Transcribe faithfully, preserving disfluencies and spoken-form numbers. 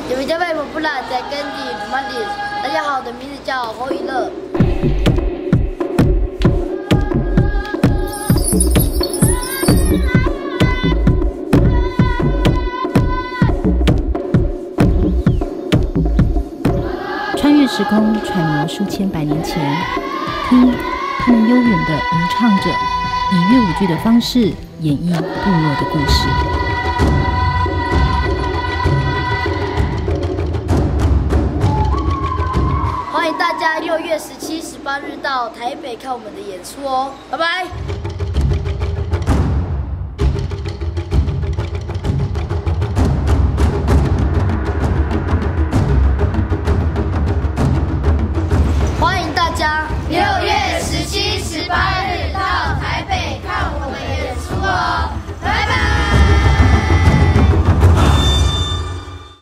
你们叫为什么不来在跟地不满地？大家好，我的名字叫侯以乐。 穿越时空，揣摩数千百年前，听他们悠远地吟唱着，以乐舞剧的方式演绎部落的故事。 欢迎大家六月十七、十八日到台北看我们的演出哦，拜拜。